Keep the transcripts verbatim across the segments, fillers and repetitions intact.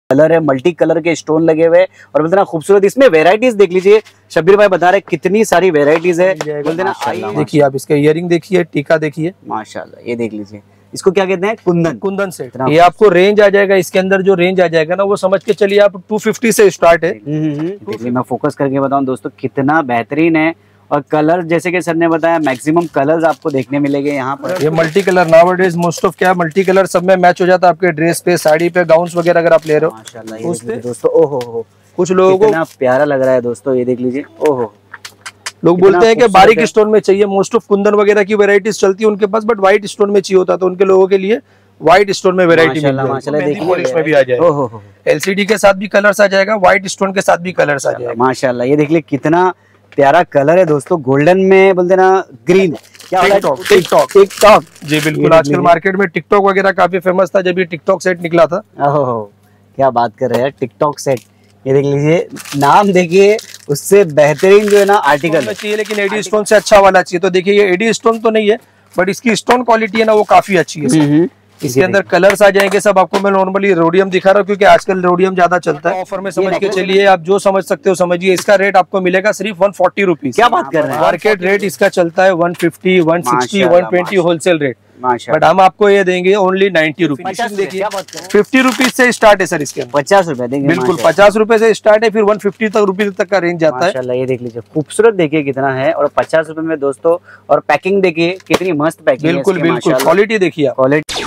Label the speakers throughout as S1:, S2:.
S1: Colour है, multi colour के stone लगे हुए और बोलते ना खूबसूरत। इसमें वेराइटीज देख लीजिए, शब्बीर भाई बता रहे कितनी सारी वेराइटीज है। बोलते ना
S2: देखिए आप इसके इयरिंग देखिए, टीका देखिए,
S3: माशाल्लाह। ये देख लीजिए, इसको क्या कहते हैं? कुंदन।
S2: कुंदन सेट। ये आपको रेंज आ जाएगा, इसके अंदर जो रेंज आ जाएगा ना वो समझ के चलिए आप दो सौ पचास से स्टार्ट है।
S3: देखिए मैं फोकस करके बताऊं दोस्तों कितना बेहतरीन है। और कलर जैसे कि सर ने बताया मैक्सिमम कलर्स आपको देखने मिलेंगे यहाँ पर।
S2: ये multi colour nowadays most of क्या मल्टी कलर सब में मैच हो जाता है आपके ड्रेस पे, साड़ी पे, गाउन्स वगैरह अगर आप ले रहे हो
S3: माशाल्लाह। उसपे दोस्तों ओहो हो,
S2: कुछ लोगों को
S3: कितना प्यारा लग रहा है दोस्तों। ये देख लीजिए, ओहो।
S2: लोग बोलते हैं कि बारीक स्टोन में चाहिए, मोस्ट ऑफ कुंदन वगैरह की वेराइटीज चलती है उनके पास, बट व्हाइट स्टोन में चाहिए होता है तो उनके लोगों के लिए व्हाइट स्टोन में वेरायटी में भी आ जाएगा। एलसीडी के साथ भी कलर्स आ जाएगा, व्हाइट स्टोन के साथ भी कलर्स आ जाएगा
S3: माशाल्लाह। ये देख लीजिए कितना प्यारा कलर है दोस्तों, गोल्डन में बोलते ना ग्रीन। क्या
S2: टिकटॉक टिकटॉक
S3: टिकटॉक
S2: जी बिल्कुल। आजकल मार्केट में टिकटॉक वगैरह काफी फेमस था जब ये टिकटॉक सेट निकला था।
S3: ओहो क्या बात कर रहे हैं, टिकटॉक सेट। ये देख लीजिए, नाम देखिए, उससे बेहतरीन जो है ना आर्टिकल
S2: चाहिए, लेकिन एडी स्टोन से अच्छा वाला चाहिए। तो देखिए ये एडी स्टोन तो नहीं है, बट इसकी स्टोन क्वालिटी है ना वो काफी अच्छी है। इसके अंदर कलर्स आ जाएंगे सब। आपको मैं नॉर्मली रोडियम दिखा रहा हूँ क्योंकि आजकल रोडियम ज्यादा चलता है। ऑफर में समझ के चलिए, आप जो समझ सकते हो समझिए। इसका रेट आपको मिलेगा सिर्फ वन फोर्टी रुपीज।
S3: क्या बात कर रहे हैं?
S2: मार्केट रेट इसका चलता है one fifty, one sixty, one twenty wholesale rate, but हम आपको ये देंगे ओनली नाइन्टी रुपीज। देखिए फिफ्टी रुपीज से स्टार्ट है सर, इसके
S3: पचास रुपए देंगे।
S2: बिल्कुल पचास रुपए से स्टार्ट है, फिर वन फिफ्टी तक रुपीज तक का रेंज जाता है।
S3: ये देख लीजिए, खूबसूरत देखिए कितना है, और पचास रुपए में दोस्तों। और पैकिंग देखिए कितनी मस्त पैकिंग।
S2: बिल्कुल बिल्कुल, क्वालिटी देखिए,
S3: क्वालिटी।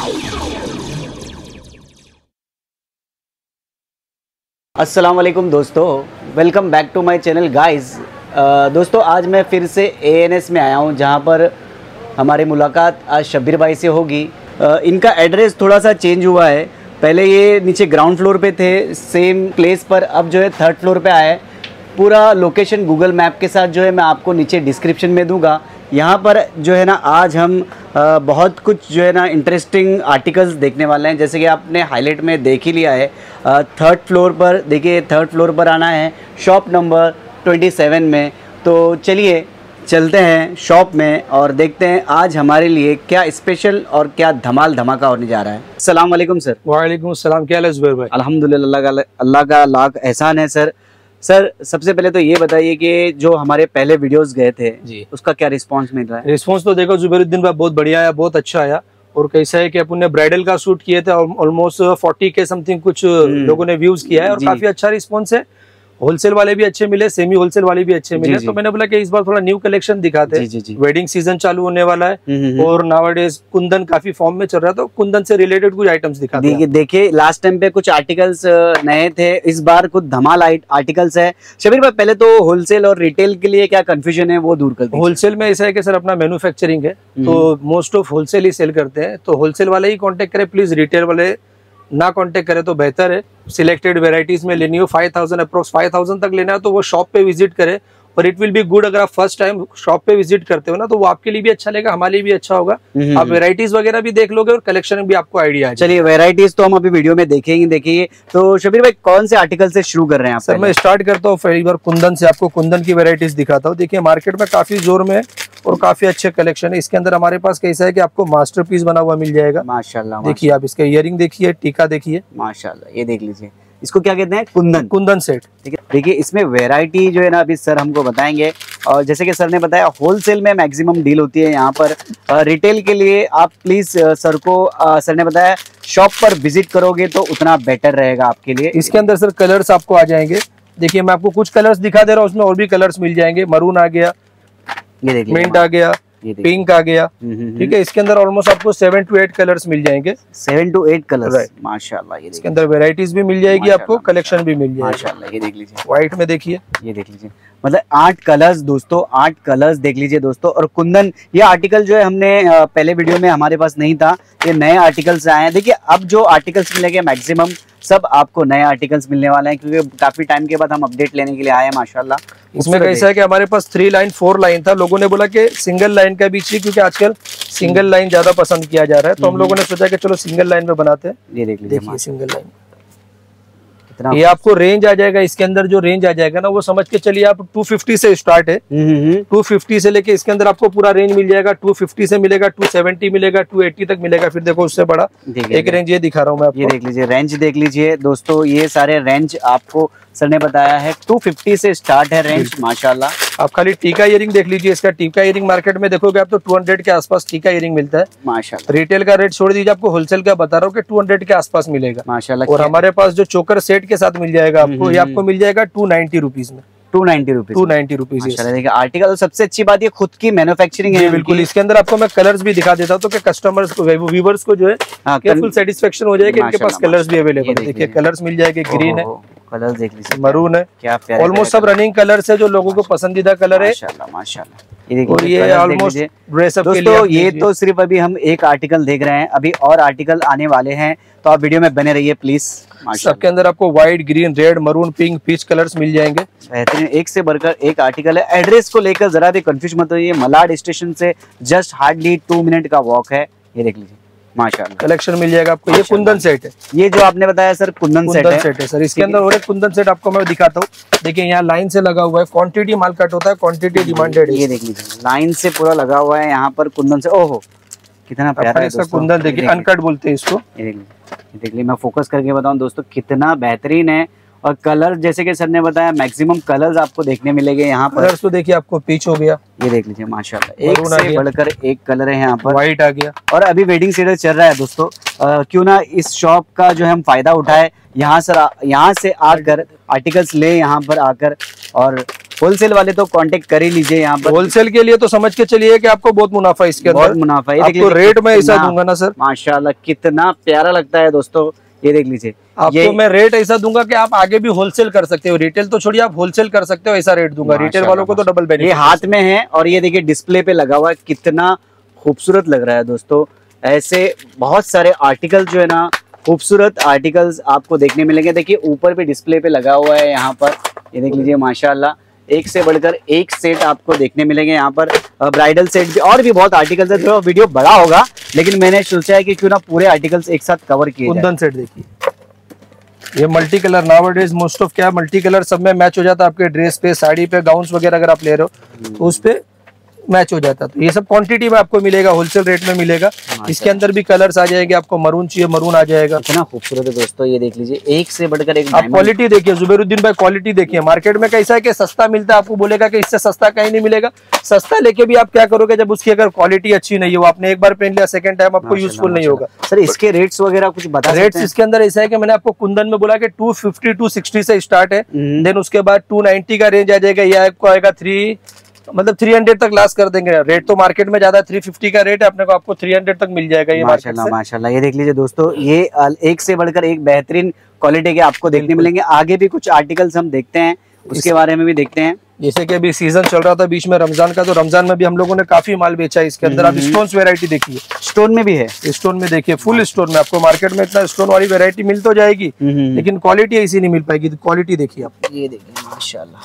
S3: अस्सलाम वालेकुम दोस्तों, welcome back to my channel guys. दोस्तों आज मैं फिर से एएनएस में आया हूँ, जहाँ पर हमारी मुलाकात आज शब्बीर भाई से होगी। uh, इनका एड्रेस थोड़ा सा चेंज हुआ है। पहले ये नीचे ग्राउंड फ्लोर पे थे सेम प्लेस पर, अब जो है थर्ड फ्लोर पे आए। पूरा लोकेशन गूगल मैप के साथ जो है मैं आपको नीचे डिस्क्रिप्शन में दूंगा। यहाँ पर जो है ना आज हम आ, बहुत कुछ जो है ना इंटरेस्टिंग आर्टिकल्स देखने वाले हैं, जैसे कि आपने हाईलाइट में देख ही लिया है। थर्ड फ्लोर पर देखिए, थर्ड फ्लोर पर आना है शॉप नंबर सत्ताईस में। तो चलिए चलते हैं शॉप में और देखते हैं आज हमारे लिए क्या स्पेशल और क्या धमाल धमाका होने जा रहा है। अस्सलाम वालेकुम सर।
S2: वालेकुम सलाम। क्या हाल है जुबैर भाई?
S3: अल्हम्दुलिल्लाह, अल्लाह का अल्लाह का लाख एहसान है सर। सर सबसे पहले तो ये बताइए कि जो हमारे पहले वीडियोस गए थे जी, उसका क्या रिस्पांस मिल रहा है?
S2: रिस्पांस तो देखो जुबैरुद्दीन भाई बहुत बढ़िया आया, बहुत अच्छा आया। और कैसा है कि अपन ने ब्राइडल का शूट किए थे, ऑलमोस्ट फोर्टी के समथिंग कुछ लोगों ने व्यूज किया है और काफी अच्छा रिस्पांस है। होलसेल वाले भी अच्छे मिले, सेमी होलसेल वाले भी अच्छे मिले। तो मैंने बोला कि इस बार थोड़ा न्यू कलेक्शन दिखाते हैं। वेडिंग सीजन चालू होने वाला है और नाउअडेज कुंदन काफी फॉर्म में चल रहा है, तो कुंदन से रिलेटेड कुछ आइटम्स दिखाते हैं।
S3: देखिए लास्ट टाइम पे कुछ आर्टिकल्स नए थे, इस बार कुछ धमाल आर्टिकल्स है। शब्बीर भाई पहले तो होलसेल और रिटेल के लिए क्या कंफ्यूजन है वो दूर कर दीजिए।
S2: होलसेल में ऐसा है कि सर अपना मैन्युफैक्चरिंग है, तो मोस्ट ऑफ होलसेल ही सेल करते हैं, तो होलसेल वाले ही कॉन्टेक्ट करें प्लीज, रिटेल वाले ना कांटेक्ट करे तो बेहतर है। सिलेक्टेड वेराइटीज में लेनी हो, five thousand approx five thousand तक लेना है तो वो शॉप पे विजिट करे, और इट विल बी गुड। अगर आप फर्स्ट टाइम शॉप पे विजिट करते हो ना तो वो आपके लिए भी अच्छा लगेगा, हमारे लिए भी अच्छा होगा। आप वेराइटीज वगैरह भी देख लोगे और कलेक्शन भी आपको आइडिया है।
S3: चलिए वेराइटीज तो हम अभी वीडियो में देखेंगे देखिए। तो शब्बीर भाई कौन से आर्टिकल से शुरू कर रहे हैं आप?
S2: सर मैं स्टार्ट करता हूँ पहली बार कुंदन से, आपको कुंदन की वेराइटीज दिखाता हूँ। देखिए मार्केट में काफी जोर में और काफी अच्छे कलेक्शन है। इसके अंदर हमारे पास कैसा है कि आपको मास्टरपीस बना हुआ मिल जाएगा माशाल्लाह। देखिए आप इसके इयरिंग देखिए, टीका देखिए
S3: माशाल्लाह। ये देख लीजिए, इसको क्या कहते हैं? कुंदन।
S2: कुंदन सेट। ठीक है,
S3: देखिए इसमें वैरायटी जो है ना अभी सर हमको बताएंगे। और जैसे कि सर ने बताया होलसेल में मैक्सिमम डील होती है यहाँ पर। रिटेल के लिए आप प्लीज सर को आ, सर ने बताया शॉप पर विजिट करोगे तो उतना बेटर रहेगा आपके लिए।
S2: इसके अंदर सर कलर्स आपको आ जाएंगे। देखिए मैं आपको कुछ कलर्स दिखा दे रहा हूँ, उसमें और भी कलर्स मिल जाएंगे। मरून आ गया,
S3: ये देखिए
S2: मिंट आ गया, पिंक आ गया। ठीक है, इसके अंदर ऑलमोस्ट आपको सेवन टू एट कलर्स मिल जाएंगे।
S3: सेवन टू एट कलर्स माशाल्लाह। ये
S2: इसके अंदर वेराइटीज भी मिल जाएगी आपको, कलेक्शन भी मिल जाएगी
S3: माशाल्लाह। ये देख लीजिए,
S2: व्हाइट में देखिए,
S3: ये देख लीजिए, मतलब आठ कलर्स दोस्तों, आठ कलर्स देख लीजिए दोस्तों। और कुंदन ये आर्टिकल जो है हमने पहले वीडियो में हमारे पास नहीं था, ये नए आर्टिकल्स आए हैं। देखिए अब जो आर्टिकल्स मिलेंगे मैक्सिमम सब आपको नए आर्टिकल्स मिलने वाले हैं, क्योंकि काफी टाइम के बाद हम अपडेट लेने के लिए आए हैं माशाल्लाह।
S2: इसमें कैसा है कि हमारे पास थ्री लाइन फोर लाइन था, लोगों ने बोला कि सिंगल लाइन का भी चाहिए, क्योंकि आजकल सिंगल लाइन ज्यादा पसंद किया जा रहा है, तो हम लोगों ने सोचा कि चलो सिंगल लाइन में बनाते हैं।
S3: ये देख लीजिए
S2: सिंगल लाइन
S3: कितना
S2: ये आपको रेंज आ जाएगा, इसके अंदर जो रेंज आ जाएगा ना वो समझ के चलिए आप टू फिफ्टी से स्टार्ट है। टू फिफ्टी से लेके इसके अंदर आपको पूरा रेंज मिल जाएगा। टू फिफ्टी से मिलेगा, टू सेवेंटी मिलेगा, टू एटी तक मिलेगा। फिर देखो उससे बड़ा एक रेंज ये दिखा रहा हूँ मैं आपको।
S3: ये देख लीजिए रेंज, देख लीजिए दोस्तों, ये सारे रेंज आपको सर ने बताया है टू फिफ्टी से स्टार्ट है रेंज। माशाल्लाह।
S2: आप खाली टीका इयरिंग देख लीजिए, इसका टीका इयरिंग मार्केट में देखोगे आप तो टू हंड्रेड के आसपास टीका इयरिंग मिलता है।
S3: माशाल्लाह।
S2: रिटेल का रेट छोड़ दीजिए, आपको होलसेल का बता रहा हूँ कि टू हंड्रेड के आसपास मिलेगा।
S3: माशाल्लाह।
S2: और हमारे पास जो चोकर सेट के साथ मिल जाएगा आपको, ये आपको मिल जाएगा टू नाइन्टी रुपीज में।
S3: Two ninety rupees
S2: two ninety rupees.
S3: देखिए आर्टिकल, सबसे अच्छी बात ये खुद की मैन्युफैक्चरिंग है।
S2: बिल्कुल। इसके अंदर आपको मैं कलर्स भी दिखा देता हूँ तो कि कस्टमर्स को, व्यूवर्स को जो है फुल सेटिस्फेक्शन हो जाएगा। इनके पास कलर्स भी अवेलेबल है। देखिए कलर्स मिल जाएगे, ग्रीन है,
S3: कलर देख लीजिए,
S2: मरून है,
S3: क्या प्यारे
S2: ऑलमोस्ट सब रनिंग कलर्स है जो लोगों को पसंदीदा कलर है।
S3: माशाल्लाह माशाल्लाह। ये
S2: और ये ऑलमोस्ट ड्रेसअप के लिए।
S3: दोस्तों ये तो सिर्फ अभी हम एक आर्टिकल देख रहे हैं, अभी और आर्टिकल आने वाले हैं, तो आप वीडियो में बने रहिए प्लीज।
S2: सबके अंदर आपको white, green, red, maroon, pink, peach colours मिल जाएंगे।
S3: बेहतरीन, एक से बढ़कर एक आर्टिकल है। एड्रेस को लेकर जरा भी कंफ्यूज मत होइए, मलाड स्टेशन से जस्ट हार्डली टू मिनट का वॉक है। ये देख लीजिए माशाल्लाह,
S2: कलेक्शन मिल जाएगा आपको। ये कुंदन सेट है,
S3: ये जो आपने बताया सर कुंदन सेट है।
S2: सेट है सर। इसके अंदर और एक कुंदन सेट आपको मैं दिखाता हूँ। देखिए यहाँ लाइन से लगा हुआ है, क्वांटिटी माल कट होता है, क्वांटिटी डिमांडेड है।
S3: ये देख लीजिए लाइन से पूरा लगा हुआ है यहाँ पर कुंदन से। ओहो कितना प्यारा है
S2: इसका कुंदन। देखिए अनकट बोलते हैं इसको।
S3: ये देख लीजिए, देख लीजिए, मैं फोकस करके बताऊं दोस्तों कितना बेहतरीन है। और कलर जैसे कि सर ने बताया मैक्सिमम कलर्स आपको देखने मिलेंगे यहाँ पर।
S2: कलर्स तो देखिए आपको पीच हो गया,
S3: ये देख लीजिए माशाल्लाह, एक से बढ़कर एक कलर है यहाँ पर।
S2: व्हाइट आ गया। और
S3: अभी वेडिंग सीजन चल रहा है दोस्तों, आ, क्यों ना इस शॉप का जो है हम फायदा उठाए, यहाँ से यहाँ से आकर आर्टिकल्स ले, यहाँ पर आकर। और होलसेल वाले तो कांटेक्ट कर ही लीजिए यहाँ पर।
S2: होलसेल के लिए तो समझ के चलिए कि आपको बहुत मुनाफा इसके अंदर।
S3: बहुत मुनाफा है।
S2: आपको रेट में ऐसा दूंगा ना सर,
S3: माशाल्लाह कितना प्यारा लगता है दोस्तों। ये देख लीजिए,
S2: आपको मैं रेट ऐसा दूंगा कि आप आगे भी होलसेल कर सकते हो। रिटेल तो छोड़िए, आप होलसेल कर सकते हो, ऐसा रेट दूंगा। रिटेल वालों को तो डबल बेनिफिट।
S3: ये हाथ में है और ये देखिए डिस्प्ले पे लगा हुआ है, कितना खूबसूरत लग रहा है दोस्तों। ऐसे बहुत सारे आर्टिकल जो है ना, खूबसूरत आर्टिकल्स आपको देखने मिलेंगे। देखिए ऊपर भी डिस्प्ले पे लगा हुआ है यहाँ पर, ये देख लीजिए माशाल्लाह, एक से बढ़कर एक सेट आपको देखने मिलेंगे यहाँ पर। ब्राइडल सेट भी, और भी बहुत आर्टिकल्स है। जो वीडियो बड़ा होगा लेकिन मैंने सोचा है कि क्यों ना पूरे आर्टिकल्स एक साथ कवर किए जाए।
S2: कुंदन सेट देखिए, ये multi colour nowadays most of क्या मल्टी कलर सब में मैच हो जाता है आपके ड्रेस पे, साड़ी पे, गाउन्स वगैरह अगर आप ले रहे हो तो उस पे मैच हो जाता है। तो ये सब क्वांटिटी में आपको मिलेगा, होलसेल रेट में मिलेगा। इसके अंदर भी कलर्स आ जाएंगे, आपको मरून चाहिए मरून आ जाएगा।
S3: इतना खूबसूरत है दोस्तों, ये देख लीजिए, एक से बढ़कर एक।
S2: आप क्वालिटी देखिए जुबैरुद्दीन भाई, क्वालिटी देखिए। मार्केट में कैसा है कि सस्ता मिलता है, आपको बोलेगा कि इससे सस्ता कहीं नहीं मिलेगा। सस्ता लेके भी आप क्या करोगे जब उसकी अगर क्वालिटी अच्छी नहीं हो, आपने एक बार पहन लिया, सेकंड टाइम आपको यूजफुल नहीं होगा।
S3: सर इसके रेट्स वगैरह कुछ बता?
S2: रेट्स इसके अंदर ऐसा है कि मैंने आपको कुंदन में बोला कि टू फिफ्टी टू सिक्सटी से स्टार्ट है, देन उसके बाद टू नाइन्टी का रेंज आ जाएगा। ये आपको आएगा थ्री मतलब थ्री हंड्रेड तक लास्ट कर देंगे। रेट तो मार्केट में ज्यादा थ्री फिफ्टी का रेट है, अपने को आपको थ्री हंड्रेड तक मिल जाएगा ये
S3: माशाल्लाह माशाल्लाह। ये देख लीजिए दोस्तों, ये एक से बढ़कर एक बेहतरीन क्वालिटी के आपको देखने मिलेंगे। आगे भी कुछ आर्टिकल्स हम देखते हैं, उसके बारे में भी देखते हैं।
S2: जैसे कि अभी सीजन चल रहा था बीच में रमजान का, तो रमजान में भी हम लोगों ने काफी माल बेचा है। इसके अंदर आप स्टोन्स वैरायटी देखिए,
S3: स्टोन में भी है।
S2: स्टोन में देखिए, फुल स्टोन में आपको मार्केट में इतना स्टोन वाली वैरायटी मिल तो जाएगी लेकिन क्वालिटी ऐसी नहीं मिल पाएगी। क्वालिटी देखिए आप,
S3: ये देखिए माशाल्लाह,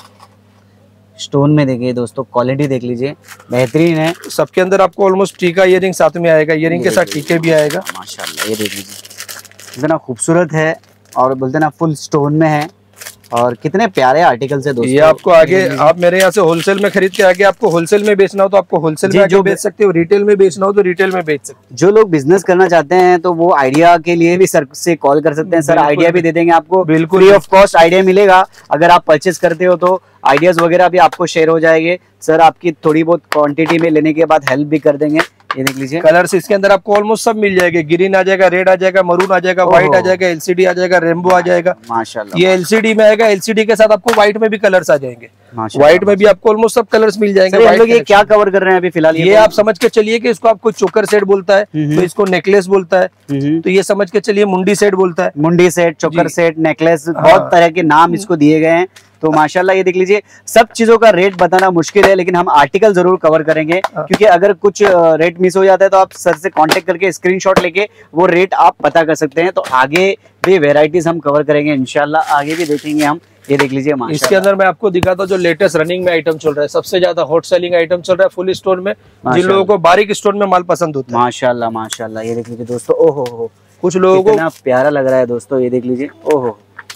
S3: स्टोन में देखिए दोस्तों, क्वालिटी देख लीजिए, बेहतरीन है।
S2: सबके अंदर आपको ऑलमोस्ट टीका इयरिंग साथ में आएगा, इयरिंग के साथ टीके भी आएगा
S3: माशाल्लाह। ये देख लीजिए कितना खूबसूरत है, और बोलते ना फुल स्टोन में है, और कितने प्यारे आर्टिकल्स है दोस्तों।
S2: ये आपको आगे आप मेरे यहाँ से होलसेल में खरीद के आगे आपको होलसेल में बेचना हो तो आपको होलसेल में जो बेच सकते हो, रिटेल में बेचना हो तो रिटेल में बेच सकते हो।
S3: जो लोग बिजनेस करना चाहते हैं तो वो आइडिया के लिए भी सर से कॉल कर सकते हैं। सर आइडिया भी दे देंगे आपको, बिल्कुल फ्री ऑफ कॉस्ट आइडिया मिलेगा। अगर आप परचेस करते हो तो आइडियाज वगैरह भी आपको शेयर हो जाएंगे। सर आपकी थोड़ी बहुत क्वांटिटी में लेने के बाद हेल्प भी कर देंगे। ये देख लीजिए
S2: कलर्स इसके अंदर आपको ऑलमोस्ट सब मिल जाएंगे। ग्रीन आ जाएगा, रेड आ जाएगा, मरून आ जाएगा, व्हाइट आ जाएगा, एलसीडी आ जाएगा, रेनबो आ जाएगा
S3: माशाल्लाह।
S2: ये एलसीडी में आएगा, एलसीडी के साथ आपको व्हाइट में भी कलर्स आ जाएंगे। व्हाइट में भी आपको ऑलमोस्ट सब कलर्स मिल जाएंगे।
S3: हम लोग ये क्या कवर कर रहे हैं अभी फिलहाल?
S2: ये आप समझ के चलिए कि इसको आपको चोकर सेट बोलता है, तो इसको नेकलेस बोलता है, तो ये समझ के चलिए मुंडी सेट बोलता है।
S3: मुंडी सेट, चोकर सेट, नेकलेस, बहुत तरह के नाम इसको दिए गए हैं। तो माशाल्लाह ये देख लीजिए, सब चीजों का रेट बताना मुश्किल है लेकिन हम आर्टिकल जरूर कवर करेंगे, क्योंकि अगर कुछ रेट मिस हो जाता है तो आप सर से कांटेक्ट करके स्क्रीनशॉट लेके वो रेट आप पता कर सकते हैं। तो आगे भी वेराइटीज हम कवर करेंगे इंशाल्लाह, आगे भी देखेंगे हम। ये देख लीजिए माशाल्लाह।
S2: इसके अंदर मैं आपको दिखाता हूँ जो लेटेस्ट रनिंग में आइटम चल रहा है, सबसे ज्यादा हॉट सेलिंग आइटम चल रहा है फुल स्टोन में, जिन लोगों को बारीक स्टोन में माल पसंद होता है।
S3: माशाल्लाह माशाल्लाह। ये देख लीजिए दोस्तों, ओहो हो,
S2: कुछ लोगों को
S3: प्यारा लग रहा है दोस्तों। ये देख लीजिए, ओहो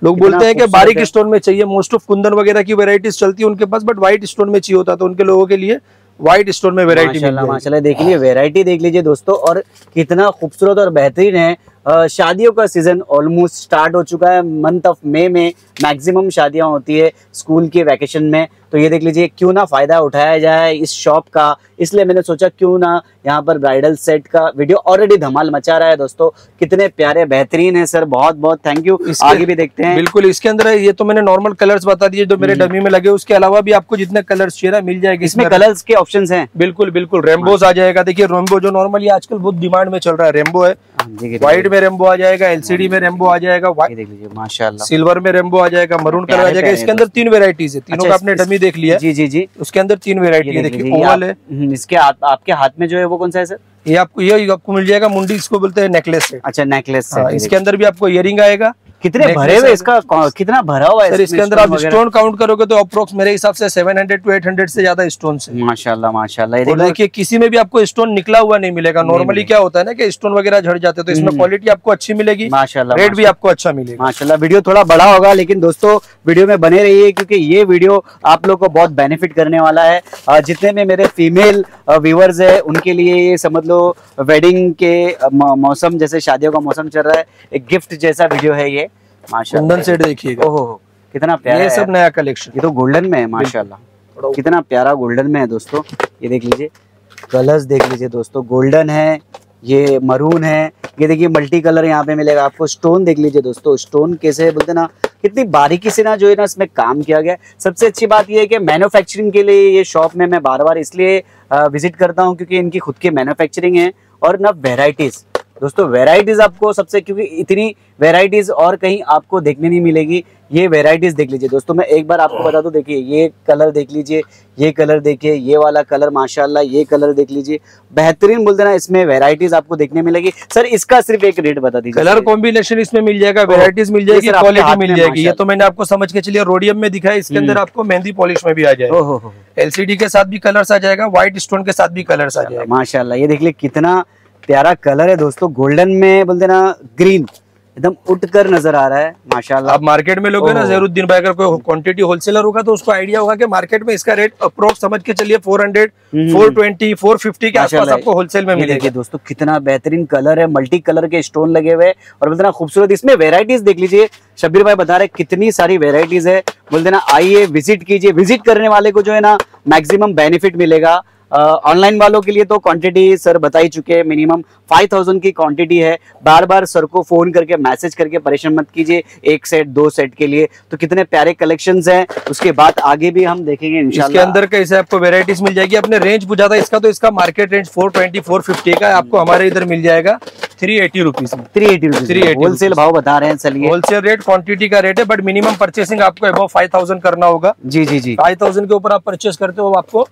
S2: लोग बोलते हैं कि बारीक स्टोन में चाहिए, मोस्ट ऑफ कुंदन वगैरह की वेराइटीज चलती है उनके पास, बट व्हाइट स्टोन में चाहिए होता है, तो उनके लोगों के लिए व्हाइट स्टोन में वेराइटी
S3: माशाल्लाह माशाल्लाह देख लीजिए, वेराइटी देख लीजिए दोस्तों, और कितना खूबसूरत और बेहतरीन है। आ, शादियों का सीजन ऑलमोस्ट स्टार्ट हो चुका है। मंथ ऑफ मई में मैक्सिमम शादियां होती है स्कूल के वैकेशन में, तो ये देख लीजिए क्यों ना फायदा उठाया जाए इस शॉप का, इसलिए मैंने सोचा क्यों ना यहाँ पर ब्राइडल सेट का वीडियो ऑलरेडी धमाल मचा रहा है दोस्तों। कितने प्यारे बेहतरीन है सर, बहुत बहुत थैंक यू। आगे भी देखते हैं।
S2: बिल्कुल, इसके अंदर है, ये तो मैंने नॉर्मल कलर्स बता दिए जो मेरे डमी में लगे, उसके अलावा भी आपको जितने कलर्स चाहिए ना मिल जाएगी।
S3: इसमें कलर्स के ऑप्शंस हैं।
S2: बिल्कुल बिल्कुल, रेम्बोज आ जाएगा। देखिए रेम्बो जो नॉर्मली आजकल बहुत डिमांड में चल रहा है, रेम्बो है, व्हाइट में रेम्बो आ जाएगा, एलसीडी में रेम्बो आ जाएगा,
S3: देख लीजिए माशाल्लाह,
S2: सिल्वर में रेम्बो आ जाएगा, मरून कलर आ जाएगा। इसके अंदर तीन वेराइटीज है, तीनों का आपने डमी देख लिया।
S3: जी जी जी,
S2: उसके अंदर तीन वेराइटी है। देखिए ओवल है,
S3: इसके आपके हाथ में जो है वो कौन सा है सर?
S2: ये आपको ये आपको मिल जाएगा मुंडी, इसको बोलते हैं नेकलेस सेट।
S3: अच्छा नेकलेस सेट।
S2: इसके अंदर भी आपको इयरिंग आएगा।
S3: कितने भरे हुए, इसका कितना भरा हुआ है
S2: सर? इसके अंदर आप स्टोन काउंट करोगे तो अप्रोक्स मेरे हिसाब से सात सौ टू आठ सौ से ज्यादा स्टोन है।
S3: माशाल्लाह माशाल्लाह।
S2: और देखिए किसी में भी आपको स्टोन निकला हुआ नहीं मिलेगा। नॉर्मली क्या होता है ना कि स्टोन वगैरह झड़ जाते हैं, तो इसमें क्वालिटी आपको अच्छी मिलेगी
S3: माशाल्लाह,
S2: रेट भी आपको अच्छा मिलेगा
S3: माशाल्लाह। वीडियो थोड़ा बड़ा होगा लेकिन दोस्तों वीडियो में बने रहिए, क्योंकि ये वीडियो आप लोग को बहुत बेनिफिट करने वाला है। जितने में मेरे फीमेल व्यूअर्स है उनके लिए ये समझ लो वेडिंग के मौसम, जैसे शादियों का मौसम चल रहा है, एक गिफ्ट जैसा वीडियो है ये माशाल्लाह।
S2: कुंदन सेट देखिएगा,
S3: ओहो कितना प्यारा,
S2: ये सब नया कलेक्शन।
S3: ये तो गोल्डन में है माशाल्लाह, कितना प्यारा गोल्डन में है दोस्तों। ये देख लीजिए कलर्स, देख लीजिए दोस्तों, गोल्डन है, ये मरून है, ये देखिए मल्टी कलर यहाँ पे मिलेगा आपको। स्टोन देख लीजिए दोस्तों, स्टोन कैसे बोलते ना, कितनी बारीकी से ना जो है ना इसमें काम किया गया। सबसे अच्छी बात ये है कि मैन्युफैक्चरिंग के लिए ये शॉप में मैं बार बार इसलिए विजिट करता हूँ क्योंकि इनकी खुद की मैन्युफैक्चरिंग है, और ना वेराइटीज दोस्तों, वेराइटीज आपको सबसे, क्योंकि इतनी वेराइटीज और कहीं आपको देखने नहीं मिलेगी। ये वेराइटीज देख लीजिए दोस्तों, मैं एक बार आपको बता दूं, देखिए ये कलर देख लीजिए, ये कलर देखिए, ये वाला कलर माशाल्लाह, ये कलर देख लीजिए, बेहतरीन बोलते ना इसमें वेराइटीज आपको देखने मिलेगी। सर इसका सिर्फ एक रेट बता दीजिए।
S2: कलर कॉम्बिनेशन इसमें मिल जाएगा, वेराइटीज मिल जाएगी, क्वालिटी मिल जाएगी। ये तो मैंने आपको समझ के चलिए रोडियम में दिखाया, इसके अंदर आपको मेहंदी पॉलिश में भी आ जाएगा, एलसीडी के साथ भी कलर्स आ जाएगा, व्हाइट स्टोन के साथ भी कलर्स आ जाएगा
S3: माशाल्लाह। ये देख लीजिए कितना प्यारा कलर है दोस्तों, गोल्डन में बोलते ना ग्रीन एकदम उठकर नजर आ रहा है माशाल्लाह।
S2: आप मार्केट में लोगे ना जहरूद्दीन भाई, अगर कोई क्वांटिटी होलसेलर होगा तो उसको आइडिया होगा कि मार्केट में इसका रेट अप्रोक्स समझ के चलिए चार सौ, चार सौ बीस, चार सौ पचास के आसपास आपको होलसेल में मिलेगा।
S3: दोस्तों कितना बेहतरीन कलर है, मल्टी कलर के स्टोन लगे हुए और बोलते ना खूबसूरत। इसमें वेराइटीज देख लीजिए, शब्बीर भाई बता रहे कितनी सारी वेराइटीज है। बोलते ना आइए विजिट कीजिए, विजिट करने वाले को जो है ना मैक्सिमम बेनिफिट मिलेगा। ऑनलाइन uh, वालों के लिए तो क्वांटिटी सर बता ही चुके हैं, मिनिमम पाँच हज़ार की क्वांटिटी है। बार बार सर को फोन करके मैसेज करके परेशान मत कीजिए एक सेट दो सेट के लिए। तो कितने प्यारे कलेक्शंस हैं, उसके बाद आगे भी हम देखेंगे इंशाल्लाह।
S2: इसके अंदर कैसे आपको वेराइटीज मिल जाएगी। अपने रेंज पूछा था इसका, तो इसका मार्केट रेंज चार सौ बीस, चार सौ पचास का है, आपको हमारे इधर मिल जाएगा थ्री एटी रुपीज में।
S3: थ्री एटी रुपीज होलसेल भाव बता रहे हैं। चलिए
S2: होलसेल रेट क्वांटिटी का रेट है, बट मिनिमम परचेसिंग आपको अबव फाइव थाउजेंड करना होगा।
S3: जी जी जी,
S2: फाइव थाउजेंड के ऊपर आप परचेस करते हो आपको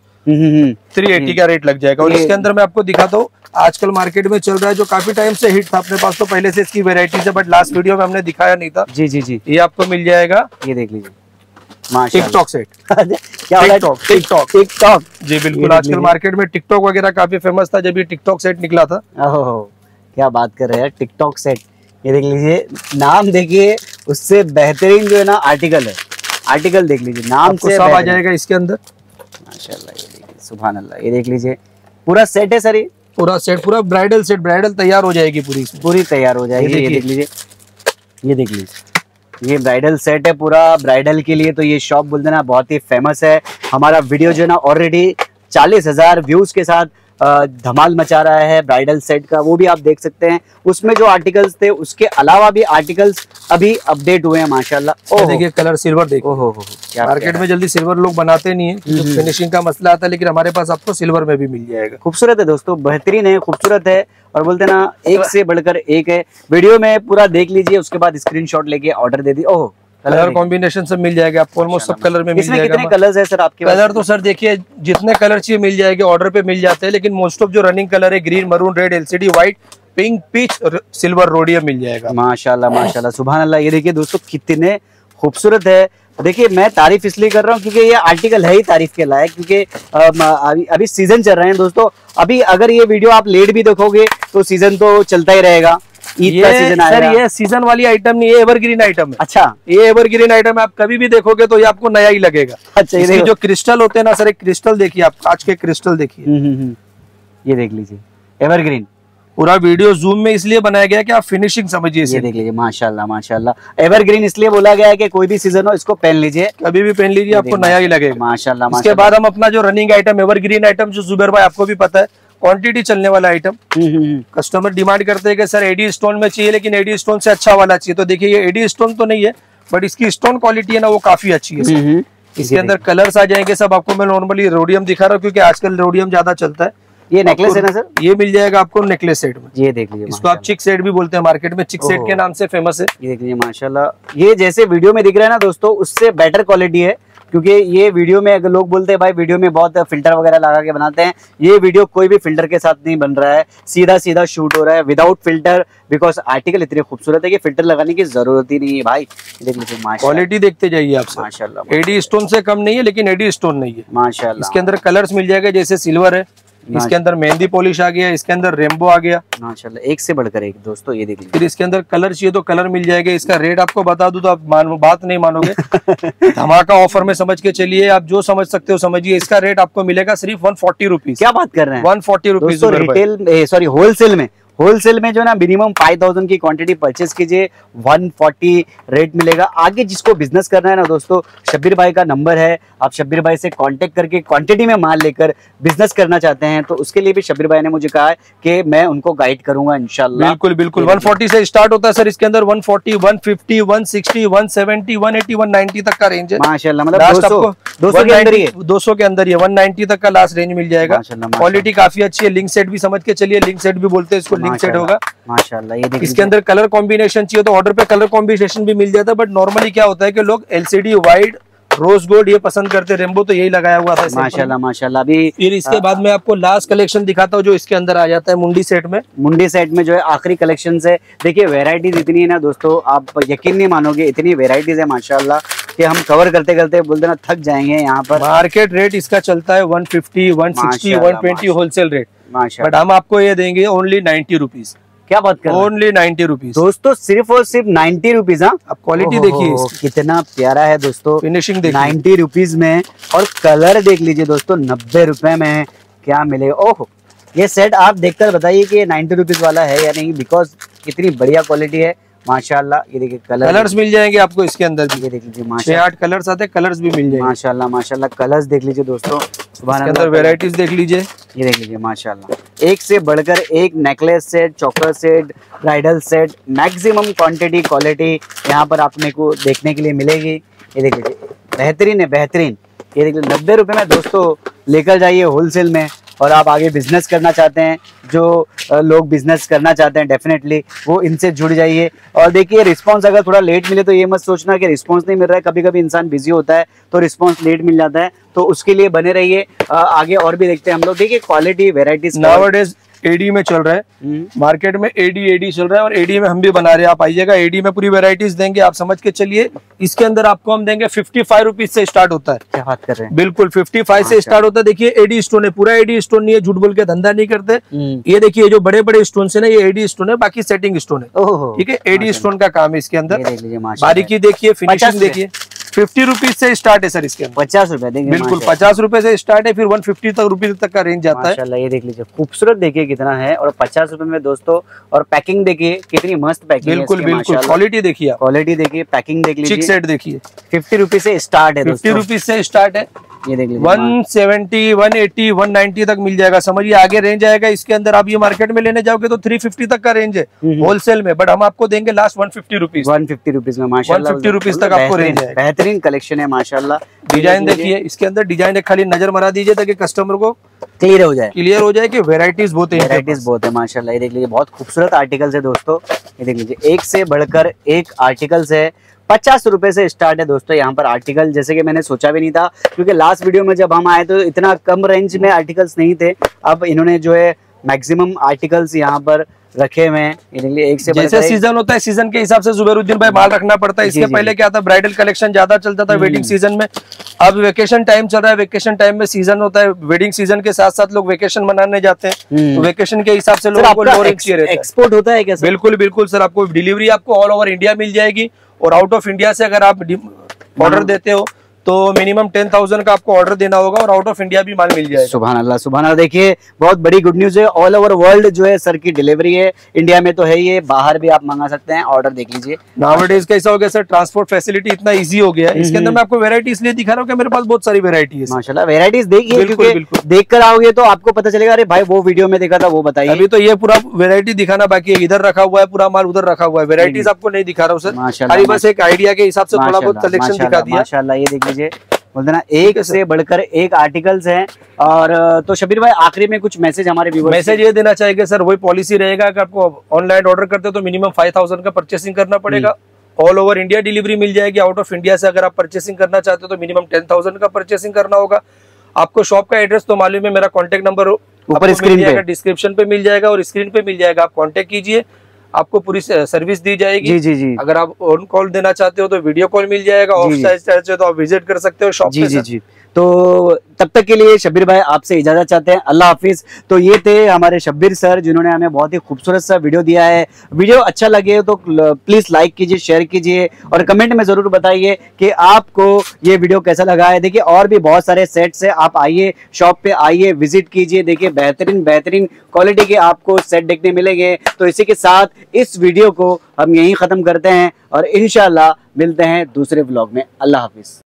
S2: थ्री एटी का रेट लग जाएगा। और इसके अंदर मैं आपको दिखाता हूँ, आजकल मार्केट में चल रहा है जो काफी टाइम से हिट था अपने पास, तो पहले से इसकी वेराइटीज है, बट लास्ट वीडियो में हमने दिखाया नहीं था।
S3: जी जी जी,
S2: ये आपको मिल जाएगा।
S3: ये देख लीजिए
S2: टिकटॉक सेट।
S3: क्या
S2: टिकटॉक टिकटॉक
S3: टिकटॉक
S2: जी बिल्कुल, आजकल मार्केट में टिकटॉक वगैरह काफी फेमस था जब ये टिकटॉक सेट निकला था।
S3: ओहो क्या बात कर रहे हैं, टिकटॉक सेट। ये देख लीजिए, नाम देखिए, उससे बेहतरीन जो है ना आर्टिकल है। आर्टिकल देख लीजिए, नाम से
S2: सब आ जाएगा इसके अंदर
S3: माशाल्लाह। ये देखिए सुभान अल्लाह, ये देख लीजिए पूरा सेट है सर, ये
S2: पूरा सेट, पूरा ब्राइडल सेट, ब्राइडल तैयार हो जाएगी पूरी
S3: पूरी तैयार हो जाएगी। ये देख लीजिए, ये देख लीजिए, ये ब्राइडल सेट है पूरा ब्राइडल के लिए। तो ये शॉप बोलते ना बहुत ही फेमस है। हमारा वीडियो जो है ना ऑलरेडी चालीस हजार व्यूज के साथ धमाल मचा रहा है ब्राइडल सेट का, वो भी आप देख सकते हैं। उसमें जो आर्टिकल्स थे उसके अलावा भी आर्टिकल्स अभी अपडेट हुए हैं माशाल्लाह।
S2: ओह देखिए कलर सिल्वर देखिए,
S3: ओहो हो,
S2: मार्केट में जल्दी सिल्वर लोग बनाते नहीं है, तो फिनिशिंग का मसला आता है, लेकिन हमारे पास आपको सिल्वर में भी मिल जाएगा।
S3: खूबसूरत है दोस्तों, बेहतरीन है, खूबसूरत है, और बोलते ना एक से बढ़कर एक है। वीडियो में पूरा देख लीजिए, उसके बाद स्क्रीनशॉट लेके ऑर्डर दे दी। ओह
S2: कलर कॉम्बिनेशन सब मिल जाएगा आपको, ऑलमोस्ट सब कलर में मिल
S3: इसमें
S2: जाएगा।
S3: कितने कलर्स है सर आपके पास?
S2: कलर तो सर देखिए जितने कलर चाहिए मिल जाएंगे, ऑर्डर पे मिल जाते हैं, लेकिन मोस्ट ऑफ जो रनिंग कलर है green, maroon, red, LCD, white, pink, peach, silver, rhodium मिल जाएगा। माशाल्लाह
S3: माशाल्लाह सुभान अल्लाह। ये देखिए दोस्तों कितने खूबसूरत है। देखिए मैं तारीफ इसलिए कर रहा हूँ क्योंकि ये आर्टिकल है ही तारीफ के लायक, क्योंकि अभी अभी सीजन चल रहे हैं दोस्तों। अभी अगर ये वीडियो आप लेट भी देखोगे तो सीजन तो चलता ही रहेगा। ईद का सीजन
S2: सर
S3: आएगा।
S2: ये सीजन वाली आइटम नहीं, ये एवरग्रीन आइटम है।
S3: अच्छा,
S2: ये एवरग्रीन आइटम है, आप कभी भी देखोगे तो ये आपको नया ही लगेगा।
S3: अच्छा, ये
S2: इसकी
S3: देखो।
S2: जो क्रिस्टल होते हैं ना सर, एक क्रिस्टल देखिए आप, कांच के क्रिस्टल देखिए।
S3: हम्म, हम्म, हम्म। ये देख लीजिए एवरग्रीन।
S2: पूरा वीडियो जूम में इसलिए बनाया गया कि आप फिनिशिंग समझिए
S3: ये
S2: इसे।
S3: देख लीजिए, माशाल्लाह माशाल्लाह। एवरग्रीन इसलिए बोला गया है कि कोई भी सीजन हो इसको पहन लीजिए,
S2: कभी भी पहन लीजिए, आपको नया ही लगेगा।
S3: माशाल्लाह
S2: इसके
S3: माशाल्लाह।
S2: बाद हम अपना जो रनिंग आइटम एवरग्रीन आइटम, जो जुबैर भाई आपको भी पता है, क्वांटिटी चलने वाला item.
S3: Hmm, hmm, hmm.
S2: Customer demand करते हैं कि सर एडी स्टोन में चाहिए, लेकिन एडी स्टोन से अच्छा वाला चाहिए। तो देखिए ये एडी स्टोन तो नहीं है, बट इसकी स्टोन क्वालिटी है ना, वो काफी अच्छी है।
S3: हम्म, हम्म।
S2: इसके अंदर कलर्स आ जाएंगे सब। आपको मैं नॉर्मली रोडियम दिखा रहा हूँ क्योंकि आजकल रोडियम ज्यादा चलता है।
S3: ये नेकलेस है ना सर?
S2: ये मिल जाएगा आपको नेकलेस सेट में।
S3: ये देख लीजिए,
S2: इसको आप चिक सेट भी बोलते हैं, मार्केट में चिक सेट
S3: ओहो।
S2: के नाम से फेमस है।
S3: ये देख लीजिए माशाल्लाह। ये जैसे वीडियो में दिख रहा है ना दोस्तों, उससे बेटर क्वालिटी है, क्योंकि ये वीडियो में अगर लोग बोलते हैं भाई वीडियो में बहुत फिल्टर वगैरह लगा के बनाते हैं, ये वीडियो कोई भी फिल्टर के साथ नहीं बन रहा है, सीधा सीधा शूट हो रहा है विदाउट फिल्टर। बिकॉज आर्टिकल इतने खूबसूरत है कि फिल्टर लगाने की जरूरत ही नहीं है भाई। देख लीजिए माशाल्लाह,
S2: क्वालिटी देखते जाइए आप सर।
S3: माशाल्लाह
S2: एडी स्टोन से कम नहीं है, लेकिन एडी स्टोन नहीं है।
S3: माशाल्लाह।
S2: इसके अंदर कलर्स मिल जाएगा, जैसे सिल्वर है, इसके अंदर मेहंदी पॉलिश आ गया, इसके अंदर रेम्बो आ गया,
S3: माशाल्लाह, एक से बढ़कर एक दोस्तों। ये देख लीजिए,
S2: फिर इसके अंदर कलर चाहिए तो कलर मिल जाएगा। इसका रेट आपको बता दूं तो आप मान बात नहीं मानोगे। धमाका ऑफर में समझ के चलिए, आप जो समझ सकते हो समझिए। इसका रेट आपको मिलेगा सिर्फ वन फोर्टी रुपीज।
S3: क्या बात कर रहे हैं?
S2: वन फोर्टी रुपीज
S3: दोस्तों रिटेल सॉरी होलसेल में होलसेल में जो ना मिनिमम फाइव थाउजेंड की क्वांटिटी परचेज कीजिए, वन फोर्टी रेट मिलेगा। आगे जिसको बिजनेस करना है ना दोस्तों, शब्बीर भाई का नंबर है, आप शब्बीर भाई से कांटेक्ट करके क्वांटिटी में माल लेकर बिजनेस करना चाहते हैं तो उसके लिए भी शब्बीर भाई ने मुझे कहा है कि मैं उनको गाइड करूंगा इंशाल्लाह।
S2: बिल्कुल बिल्कुल। वन फोर्टी से स्टार्ट होता है सर। इसके अंदर one forty, one fifty, one sixty, one seventy, one eighty, one ninety तक का रेंज है।
S3: माशाल्लाह, मतलब
S2: लास्ट
S3: दो सौ
S2: आपको
S3: दो सौ के अंदर ही है।
S2: दो सौ के अंदर ही है, वन नाइंटी तक का लास्ट रेंज मिल जाएगा।
S3: माशाल्लाह, माशाल्लाह।
S2: क्वालिटी काफी अच्छी है। लिंक सेट भी समझ के चलिए, लिंक सेट भी बोलते हैं इसको, लिंक सेट होगा।
S3: माशाल्लाह, ये देखिए
S2: इसके अंदर कलर कॉम्बिनेशन चाहिए तो ऑर्डर पे कलर कॉम्बिनेशन भी मिल जाता है। बट नॉर्मली क्या होता है कि लोग एलसीडी वाइड, रोज गोल्ड ये पसंद करते हैं। रेम्बो तो यही लगाया हुआ था।
S3: माशाल्लाह माशाल्लाह। अभी
S2: फिर इसके बाद में आपको लास्ट कलेक्शन दिखाता हूँ जो इसके अंदर आ जाता है मुंडी सेट में।
S3: मुंडी सेट में जो है आखिरी कलेक्शन है। देखिए वेराइटीज इतनी है ना दोस्तों, आप यकीन नहीं मानोगे, इतनी वेराइटीज है माशाल्लाह कि हम कवर करते करते बोलते ना थक जाएंगे। यहाँ पर
S2: मार्केट रेट इसका चलता है one fifty, one sixty, one twenty wholesale rate,
S3: माशाल्लाह।
S2: बट हम आपको ये देंगे ओनली नाइन्टी रुपीज।
S3: क्या बात कर रहे हैं?
S2: ओनली नाइन्टी रुपीज
S3: दोस्तों, सिर्फ और सिर्फ नाइन्टी रुपीज। हाँ,
S2: आप क्वालिटी
S3: ओहो,
S2: देखिए इसकी।
S3: कितना प्यारा है दोस्तों,
S2: फिनिशिंग देखिए।
S3: नाइन्टी रुपीज में। और कलर देख लीजिए दोस्तों, नब्बे रुपए में क्या मिलेगा। ओहो, ये सेट आप देखकर बताइए कि नाइन्टी रुपीज वाला है या नहीं, बिकॉज कितनी बढ़िया क्वालिटी है माशाल्लाह। ये देखिए कलर
S2: कलर्स मिल जाएंगे आपको इसके अंदर भी।
S3: ये देख लीजिए
S2: छह
S3: माशाल्लाह,
S2: आठ कलर्स आते हैं, कलर्स भी मिल जाएंगे।
S3: माशाल्लाह माशाल्लाह। कलर्स देख लीजिए दोस्तों, सुभान
S2: इसके अंदर
S3: अल्लाह।
S2: वेराइटीज देख लीजिए।
S3: ये देख लीजिए माशाल्लाह, एक से बढ़कर एक necklace set, choker set, bridal set, maximum quantity quality यहाँ पर आपने को देखने के लिए मिलेगी। ये देख लीजिए, बेहतरीन है बेहतरीन। ये देख लीजिए, नब्बे रुपए में दोस्तों लेकर जाइए होलसेल में। और आप आगे बिजनेस करना चाहते हैं, जो अ, लोग बिजनेस करना चाहते हैं डेफिनेटली वो इनसे जुड़ जाइए। और देखिए रिस्पांस अगर थोड़ा लेट मिले तो ये मत सोचना कि रिस्पांस नहीं मिल रहा है। कभी कभी इंसान बिजी होता है तो रिस्पांस लेट मिल जाता है, तो उसके लिए बने रहिए। अ, आगे और भी देखते हैं हम लोग। देखिए क्वालिटी वेराइटीज
S2: नाउअडेज एडी में चल रहा है, मार्केट में एडी एडी चल रहा है और एडी में हम भी बना रहे हैं। आप आइएगा, एडी में पूरी वेराइटीज देंगे, आप समझ के चलिए। इसके अंदर आपको हम देंगे फिफ्टी फाइव रुपीज से स्टार्ट होता है।
S3: क्या बात कर रहे हैं?
S2: बिल्कुल फिफ्टी फाइव से स्टार्ट होता है। देखिए एडी स्टोन है, पूरा एडी स्टोन नहीं है, झूठ बोल के धंधा नहीं करते। ये देखिए जो बड़े बड़े स्टोन है ना, ये एडी स्टोन है, बाकी सेटिंग स्टोन है।
S3: ओहो,
S2: ठीक है, एडी स्टोन का काम है इसके
S3: ये
S2: अंदर।
S3: देख लीजिए माशाल्लाह।
S2: बारीकी देखिए, फिनिशिंग
S3: पचास
S2: देखिए। फिफ्टी रुपीज से स्टार्ट है सर इसके अंदर।
S3: पचास रुपए देंगे
S2: बिल्कुल
S3: माशाल्लाह।
S2: पचास रुपए से स्टार्ट है, फिर वन फिफ्टी तक रुपीज तक का रेंज जाता है।
S3: माशाल्लाह, ये देख लीजिए खूबसूरत देखिए कितना है, और पचास रुपए में दोस्तों। और पैकिंग देखिए कितनी मस्त पैकिंग है
S2: बिल्कुल
S3: इसकी
S2: बिल्कुल।
S3: माशाल्लाह।
S2: क्वालिटी देखिए आप,
S3: क्वालिटी देखिए, पैकिंग देख
S2: चिक
S3: लीजिए।
S2: सेट देखिए,
S3: फिफ्टी रुपीज से स्टार्ट है
S2: फिफ्टी
S3: दोस्तों।
S2: रुपीज से स्टार्ट है।
S3: ये देख लीजिए
S2: one seventy, one eighty, one ninety तक मिल जाएगा। समझिए आगे रेंज आएगा इसके अंदर। आप ये मार्केट में लेने जाओगे तो थ्री फिफ्टी तक का रेंज है होलसेल में, बट हम आपको देंगे last one fifty rupees.
S3: One fifty rupees में माशाल्लाह।
S2: वन फिफ्टी रुपीज तक आपको रेंज है।
S3: बेहतरीन कलेक्शन है माशाल्लाह।
S2: डिजाइन देखिए इसके अंदर, डिजाइन एक खाली नजर मरा दीजिए ताकि कस्टमर को
S3: क्लियर हो जाए,
S2: क्लियर हो जाए कि वेराइटीज बहुत है।
S3: वेराइटीज बहुत है माशाल्लाह। ये देख लीजिए बहुत खूबसूरत आर्टिकल्स है दोस्तों। ये देख लीजिए, एक से बढ़कर एक आर्टिकल्स है। पचास रुपए से स्टार्ट है दोस्तों यहाँ पर आर्टिकल, जैसे कि मैंने सोचा भी नहीं था, क्योंकि लास्ट वीडियो में जब हम आए तो इतना कम रेंज में आर्टिकल्स नहीं थे। अब इन्होंने जो है मैक्सिमम आर्टिकल्स यहाँ पर रखे हुए हैं। ये देख लीजिए, एक से
S2: जैसे सीजन होता है सीजन के हिसाब से जुबैरुद्दीन भाई माल रखना पड़ता है। इसके पहले क्या था, ब्राइडल कलेक्शन ज्यादा चलता था वेडिंग सीजन में। अब वेकेशन टाइम चल रहा है, वेकेशन टाइम में सीजन होता है, वेडिंग सीजन के साथ साथ लोग वेकेशन मनाने जाते हैं, तो वेकेशन के हिसाब से लोगों को लो रेंज चाहिए रहता है।
S3: एक्सपोर्ट होता है क्या सर?
S2: बिल्कुल बिल्कुल सर, आपको डिलीवरी आपको ऑल ओवर इंडिया मिल जाएगी, और आउट ऑफ इंडिया से अगर आप ऑर्डर देते हो तो मिनिमम टेन थाउजेंड का आपको ऑर्डर देना होगा, और आउट ऑफ इंडिया भी माल मिल जाएगा।
S3: सुभान अल्लाह, सुभान अल्लाह। देखिए बहुत बड़ी गुड न्यूज है, ऑल ओवर वर्ल्ड जो है सर की डिलीवरी है। इंडिया में तो है ये, बाहर भी आप मंगा सकते हैं, ऑर्डर देख लीजिए।
S2: नाउअडेज कैसा हो गया सर, ट्रांसपोर्ट फैसिलिटी इतना इजी हो गया है। इसके अंदर मैं आपको वेरायटी इसलिए दिखा रहा हूँ कि मेरे पास बहुत सारी वेरायटी है
S3: माशाल्लाह। वेराइटीज देखिए,
S2: बिल्कुल बिल्कुल
S3: देख कर आओगे तो आपको पता चलेगा, अरे भाई वो वीडियो में देखा था वो बताइए।
S2: अभी तो ये पूरा वेरायटी दिखाना बाकी है, इधर रखा हुआ है पूरा माल, उधर रखा हुआ है, वेराइटीज आपको नहीं दिखा रहा हूँ सर, खाली बस एक आइडिया के हिसाब से थोड़ा बहुत कलेक्शन दिखा दिया।
S3: माशाल्लाह, ये देख लीजिए, बोलते ना एक से बढ़कर एक आर्टिकल्स हैं। और तो शब्बीर भाई आखिरी में कुछ मैसेज हमारे व्यूअर्स,
S2: मैसेज ये देना चाहेंगे सर, वही पॉलिसी रहेगा कि आपको ऑनलाइन ऑर्डर करते हो तो मिनिमम फाइव थाउजेंड का परचेसिंग करना पड़ेगा, ऑल ओवर इंडिया डिलीवरी मिल जाएगी। आउट ऑफ इंडिया से अगर आप परचेसिंग करना चाहते हो तो मिनिमम टेन थाउजेंड का परचेसिंग करना होगा। आपको शॉप का एड्रेस तो मालूम है, मेरा कॉन्टेक्ट नंबर
S3: ऊपर स्क्रीन पे,
S2: डिस्क्रिप्शन पे मिल जाएगा और स्क्रीन पे मिल जाएगा, आप कॉन्टेक्ट कीजिए, आपको पूरी सर्विस दी जाएगी।
S3: जी जी जी।
S2: अगर आप ऑन कॉल देना चाहते हो तो वीडियो कॉल मिल जाएगा, ऑफ साइज चाहते हो तो आप विजिट कर सकते हो शॉप
S3: जी
S2: पे।
S3: जी जी। तो तब तक के लिए शब्बीर भाई आपसे इजाजत चाहते हैं, अल्लाह हाफिज। तो ये थे हमारे शब्बीर सर, जिन्होंने हमें बहुत ही खूबसूरत सा वीडियो दिया है। वीडियो अच्छा लगे तो प्लीज लाइक कीजिए, शेयर कीजिए, और कमेंट में जरूर बताइए कि आपको ये वीडियो कैसा लगा है। देखिए और भी बहुत सारे सेट्स है, आप आइए शॉप पे, आइए विजिट कीजिए। देखिए बेहतरीन बेहतरीन क्वालिटी के आपको सेट देखने मिलेंगे। तो इसी के साथ इस वीडियो को हम यहीं खत्म करते हैं, और इंशाल्लाह मिलते हैं दूसरे व्लॉग में। अल्लाह हाफिज।